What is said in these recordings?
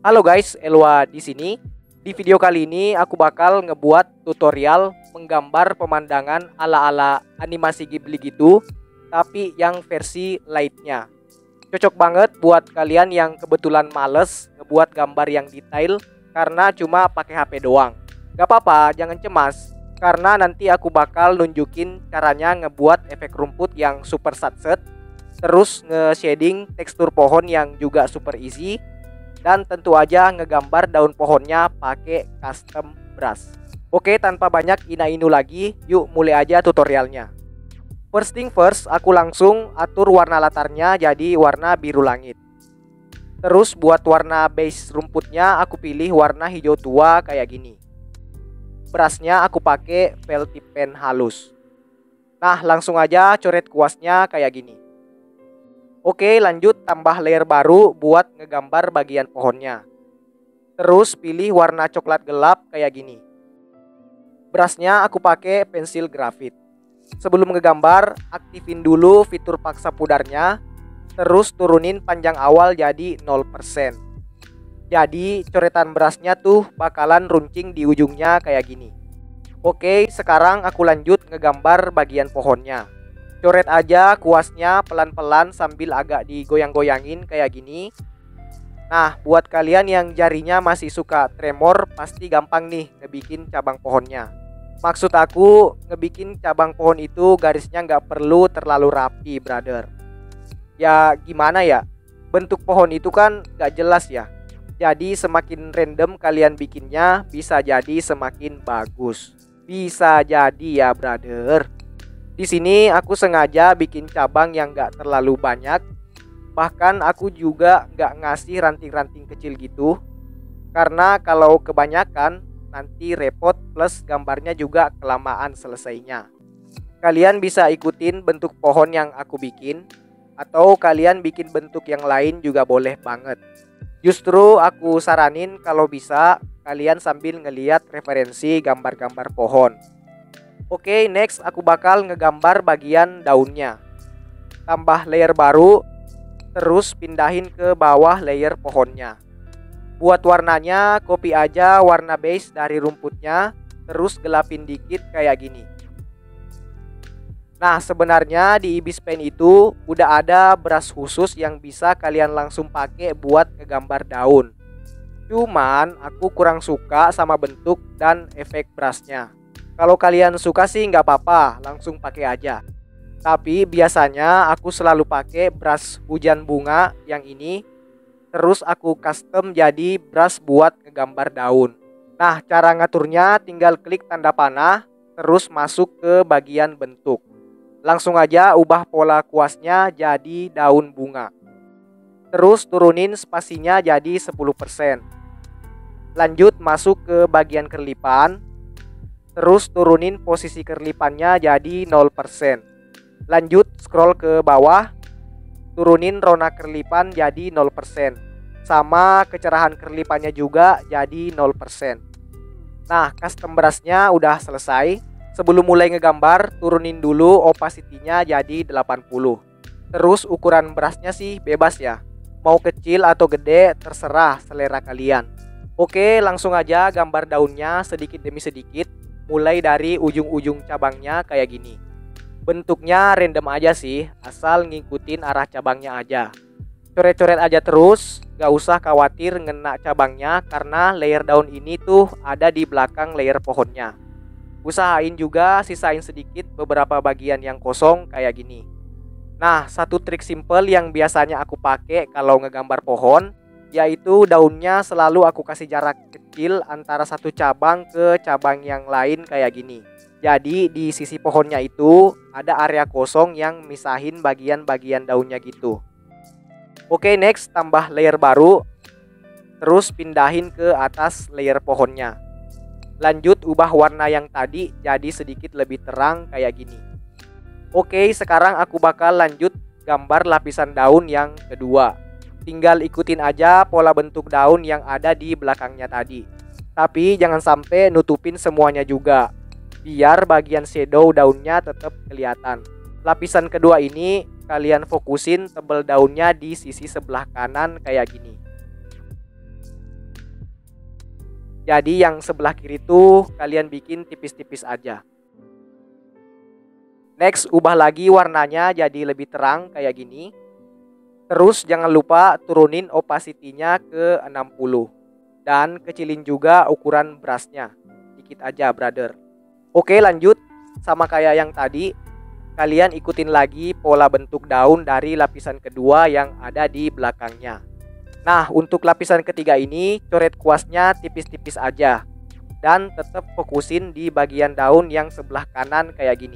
Halo guys, Elwa di sini. Di video kali ini aku bakal ngebuat tutorial menggambar pemandangan ala-ala animasi Ghibli gitu, tapi yang versi lightnya. Cocok banget buat kalian yang kebetulan males ngebuat gambar yang detail karena cuma pakai HP doang. Gak apa-apa, jangan cemas, karena nanti aku bakal nunjukin caranya ngebuat efek rumput yang super satset, terus nge-shading tekstur pohon yang juga super easy, dan tentu aja ngegambar daun pohonnya pakai custom brush. Oke, tanpa banyak ina-inu lagi, yuk mulai aja tutorialnya. First thing first, aku langsung atur warna latarnya jadi warna biru langit. Terus buat warna base rumputnya aku pilih warna hijau tua kayak gini. Brushnya aku pakai felt tip pen halus. Nah, langsung aja coret kuasnya kayak gini. Oke, lanjut tambah layer baru buat ngegambar bagian pohonnya. Terus pilih warna coklat gelap kayak gini. Brushnya aku pakai pensil grafit. Sebelum ngegambar, aktifin dulu fitur paksa pudarnya. Terus turunin panjang awal jadi 0%. Jadi coretan brushnya tuh bakalan runcing di ujungnya kayak gini. Oke, sekarang aku lanjut ngegambar bagian pohonnya. Coret aja kuasnya pelan-pelan sambil agak digoyang-goyangin kayak gini. Nah, buat kalian yang jarinya masih suka tremor, pasti gampang nih ngebikin cabang pohonnya. Maksud aku, ngebikin cabang pohon itu garisnya nggak perlu terlalu rapi, brother. Ya gimana ya, bentuk pohon itu kan nggak jelas ya. Jadi semakin random kalian bikinnya, bisa jadi semakin bagus. Bisa jadi ya, brother. Di sini aku sengaja bikin cabang yang gak terlalu banyak. Bahkan aku juga gak ngasih ranting-ranting kecil gitu. Karena kalau kebanyakan nanti repot, plus gambarnya juga kelamaan selesainya. Kalian bisa ikutin bentuk pohon yang aku bikin, atau kalian bikin bentuk yang lain juga boleh banget. Justru aku saranin kalau bisa kalian sambil ngeliat referensi gambar-gambar pohon. Oke, next aku bakal ngegambar bagian daunnya. Tambah layer baru, terus pindahin ke bawah layer pohonnya. Buat warnanya, copy aja warna base dari rumputnya, terus gelapin dikit kayak gini. Nah, sebenarnya di Ibis Pen itu udah ada brush khusus yang bisa kalian langsung pakai buat ngegambar daun. Cuman aku kurang suka sama bentuk dan efek brushnya. Kalau kalian suka sih nggak apa-apa, langsung pakai aja. Tapi biasanya aku selalu pakai brush hujan bunga yang ini. Terus aku custom jadi brush buat ngegambar daun. Nah, cara ngaturnya tinggal klik tanda panah, terus masuk ke bagian bentuk. Langsung aja ubah pola kuasnya jadi daun bunga. Terus turunin spasinya jadi 10%. Lanjut masuk ke bagian kerlipan. Terus turunin posisi kerlipannya jadi 0%. Lanjut scroll ke bawah. Turunin rona kerlipan jadi 0%. Sama kecerahan kerlipannya juga jadi 0%. Nah, custom brushnya udah selesai. Sebelum mulai ngegambar, turunin dulu opacity-nya jadi 80. Terus ukuran brushnya sih bebas ya. Mau kecil atau gede terserah selera kalian. Oke, langsung aja gambar daunnya sedikit demi sedikit. Mulai dari ujung-ujung cabangnya kayak gini. Bentuknya random aja sih, asal ngikutin arah cabangnya aja. Coret-coret aja terus, gak usah khawatir ngena cabangnya karena layer daun ini tuh ada di belakang layer pohonnya. Usahain juga sisain sedikit beberapa bagian yang kosong kayak gini. Nah, satu trik simple yang biasanya aku pakai kalau ngegambar pohon, yaitu daunnya selalu aku kasih jarak kecil antara satu cabang ke cabang yang lain kayak gini. Jadi di sisi pohonnya itu ada area kosong yang misahin bagian-bagian daunnya gitu. Oke, next tambah layer baru. Terus pindahin ke atas layer pohonnya. Lanjut ubah warna yang tadi jadi sedikit lebih terang kayak gini. Oke, sekarang aku bakal lanjut gambar lapisan daun yang kedua. Tinggal ikutin aja pola bentuk daun yang ada di belakangnya tadi. Tapi jangan sampai nutupin semuanya juga, biar bagian shadow daunnya tetap kelihatan. Lapisan kedua ini kalian fokusin tebal daunnya di sisi sebelah kanan kayak gini. Jadi yang sebelah kiri tuh kalian bikin tipis-tipis aja. Next, ubah lagi warnanya jadi lebih terang kayak gini. Terus jangan lupa turunin opacity-nya ke 60. Dan kecilin juga ukuran brushnya. Dikit aja, brother. Oke, lanjut. Sama kayak yang tadi, kalian ikutin lagi pola bentuk daun dari lapisan kedua yang ada di belakangnya. Nah, untuk lapisan ketiga ini, coret kuasnya tipis-tipis aja. Dan tetap fokusin di bagian daun yang sebelah kanan kayak gini.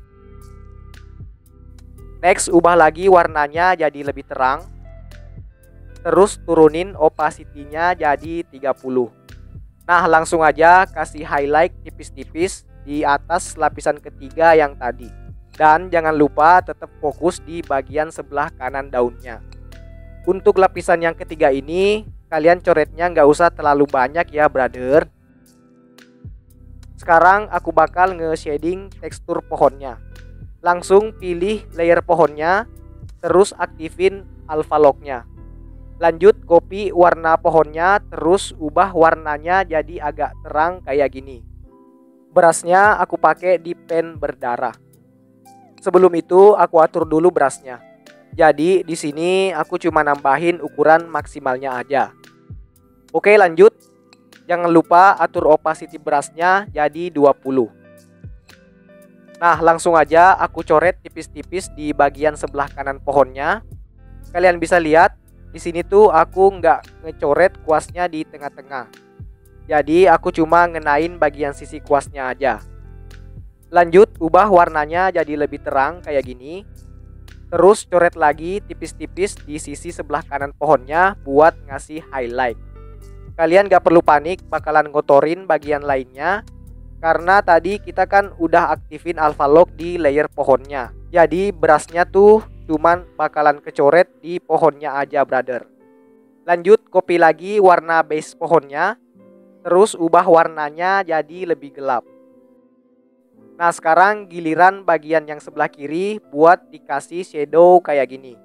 Next, ubah lagi warnanya jadi lebih terang. Terus turunin opacity-nya jadi 30. Nah, langsung aja kasih highlight tipis-tipis di atas lapisan ketiga yang tadi. Dan jangan lupa tetap fokus di bagian sebelah kanan daunnya. Untuk lapisan yang ketiga ini, kalian coretnya nggak usah terlalu banyak ya, brother. Sekarang aku bakal nge-shading tekstur pohonnya. Langsung pilih layer pohonnya, terus aktifin alpha lock-nya. Lanjut copy warna pohonnya, terus ubah warnanya jadi agak terang kayak gini. Brushnya aku pakai di pen berdarah. Sebelum itu aku atur dulu brushnya. Jadi di sini aku cuma nambahin ukuran maksimalnya aja. Oke, lanjut. Jangan lupa atur opacity brushnya jadi 20. Nah, langsung aja aku coret tipis-tipis di bagian sebelah kanan pohonnya. Kalian bisa lihat di sini tuh aku nggak ngecoret kuasnya di tengah-tengah. Jadi aku cuma ngenain bagian sisi kuasnya aja. Lanjut, ubah warnanya jadi lebih terang kayak gini. Terus coret lagi tipis-tipis di sisi sebelah kanan pohonnya buat ngasih highlight. Kalian gak perlu panik bakalan ngotorin bagian lainnya. Karena tadi kita kan udah aktifin alpha lock di layer pohonnya. Jadi brushnya tuh cuman bakalan kecoret di pohonnya aja, brother. Lanjut copy lagi warna base pohonnya. Terus ubah warnanya jadi lebih gelap. Nah, sekarang giliran bagian yang sebelah kiri buat dikasih shadow kayak gini.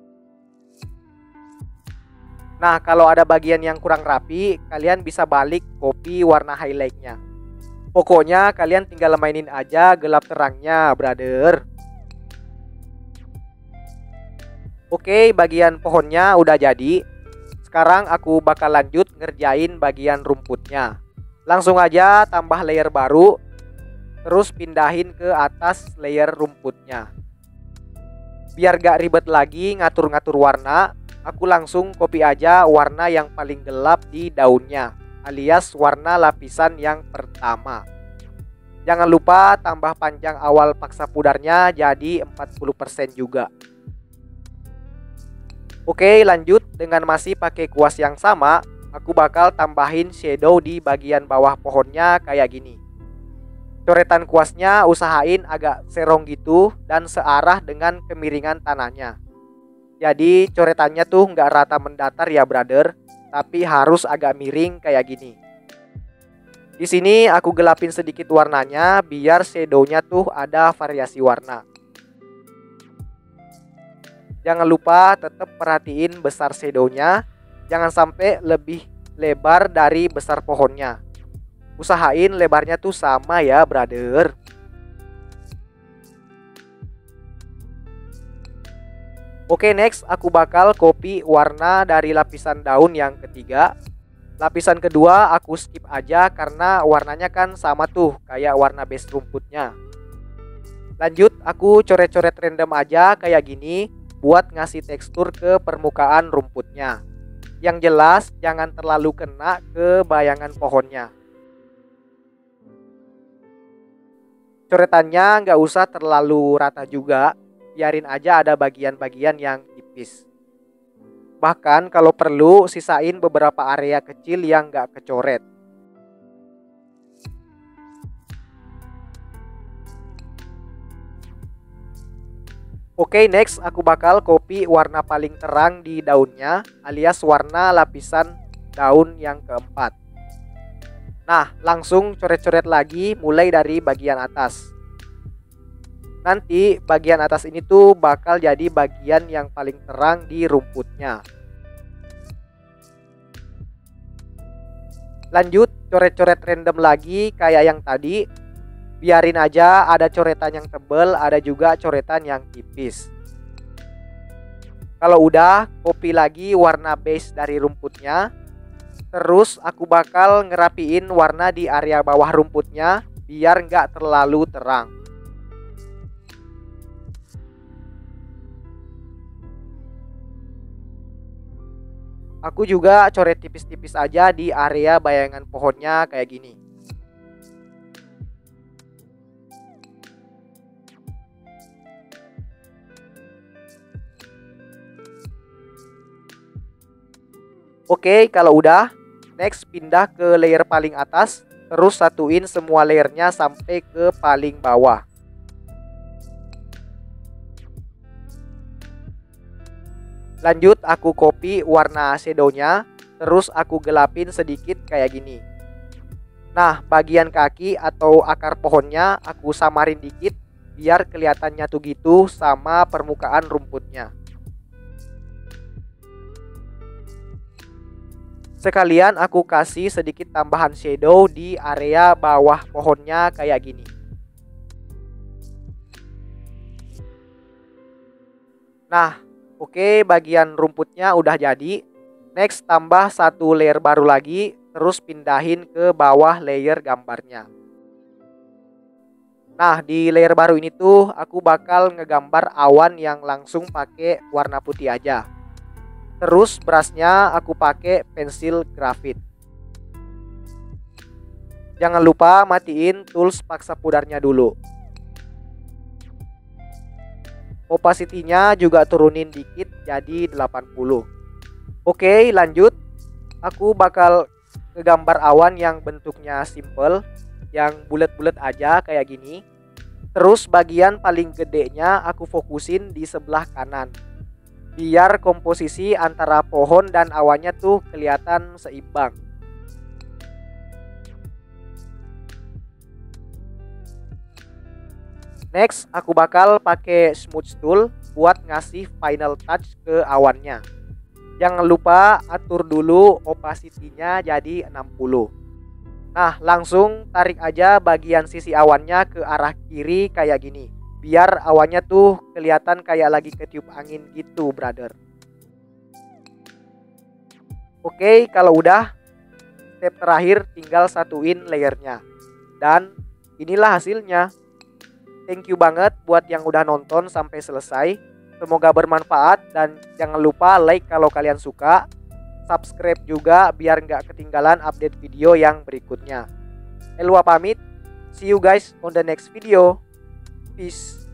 Nah, kalau ada bagian yang kurang rapi, kalian bisa balik copy warna highlightnya. Pokoknya kalian tinggal mainin aja gelap terangnya, brother. Oke, bagian pohonnya udah jadi. Sekarang aku bakal lanjut ngerjain bagian rumputnya. Langsung aja tambah layer baru. Terus pindahin ke atas layer rumputnya. Biar gak ribet lagi ngatur-ngatur warna, aku langsung copy aja warna yang paling gelap di daunnya, alias warna lapisan yang pertama. Jangan lupa tambah panjang awal paksa pudarnya jadi 40% juga. Oke, lanjut dengan masih pakai kuas yang sama, aku bakal tambahin shadow di bagian bawah pohonnya kayak gini. Coretan kuasnya usahain agak serong gitu dan searah dengan kemiringan tanahnya. Jadi coretannya tuh nggak rata mendatar ya, brother, tapi harus agak miring kayak gini. Di sini aku gelapin sedikit warnanya biar shadow-nya tuh ada variasi warna. Jangan lupa tetap perhatiin besar shadow-nya, jangan sampai lebih lebar dari besar pohonnya. Usahain lebarnya tuh sama ya, brother. Oke, next aku bakal copy warna dari lapisan daun yang ketiga. Lapisan kedua aku skip aja karena warnanya kan sama tuh kayak warna base rumputnya. Lanjut aku coret-coret random aja kayak gini buat ngasih tekstur ke permukaan rumputnya. Yang jelas jangan terlalu kena ke bayangan pohonnya. Coretannya nggak usah terlalu rata juga, biarin aja ada bagian-bagian yang tipis. Bahkan kalau perlu sisain beberapa area kecil yang nggak kecoret. Oke, next aku bakal copy warna paling terang di daunnya, alias warna lapisan daun yang keempat. Nah, langsung coret-coret lagi mulai dari bagian atas. Nanti bagian atas ini tuh bakal jadi bagian yang paling terang di rumputnya. Lanjut coret-coret random lagi kayak yang tadi. Biarin aja, ada coretan yang tebal, ada juga coretan yang tipis. Kalau udah, copy lagi warna base dari rumputnya. Terus aku bakal ngerapiin warna di area bawah rumputnya biar nggak terlalu terang. Aku juga coret tipis-tipis aja di area bayangan pohonnya kayak gini. Oke, kalau udah, next pindah ke layer paling atas, terus satuin semua layernya sampai ke paling bawah. Lanjut aku copy warna shadownya, terus aku gelapin sedikit kayak gini. Nah, bagian kaki atau akar pohonnya aku samarin dikit biar kelihatannya tuh gitu sama permukaan rumputnya. Sekalian aku kasih sedikit tambahan shadow di area bawah pohonnya kayak gini. Nah, oke, bagian rumputnya udah jadi. Next tambah satu layer baru lagi, terus pindahin ke bawah layer gambarnya. Nah, di layer baru ini tuh aku bakal ngegambar awan yang langsung pakai warna putih aja. Terus brushnya aku pakai pensil grafit. Jangan lupa matiin tools paksa pudarnya dulu. Opacity-nya juga turunin dikit jadi 80. Oke, lanjut. Aku bakal ngegambar awan yang bentuknya simple, yang bulat-bulat aja kayak gini. Terus bagian paling gedenya aku fokusin di sebelah kanan, biar komposisi antara pohon dan awannya tuh kelihatan seimbang. Next, aku bakal pakai smooth tool buat ngasih final touch ke awannya. Jangan lupa atur dulu opacity-nya jadi 60. Nah, langsung tarik aja bagian sisi awannya ke arah kiri kayak gini, biar awannya tuh kelihatan kayak lagi ketiup angin gitu, brother. Oke, kalau udah, step terakhir tinggal satuin layernya. Dan inilah hasilnya. Thank you banget buat yang udah nonton sampai selesai. Semoga bermanfaat dan jangan lupa like kalau kalian suka. Subscribe juga biar nggak ketinggalan update video yang berikutnya. Elwa pamit. See you guys on the next video. Peace.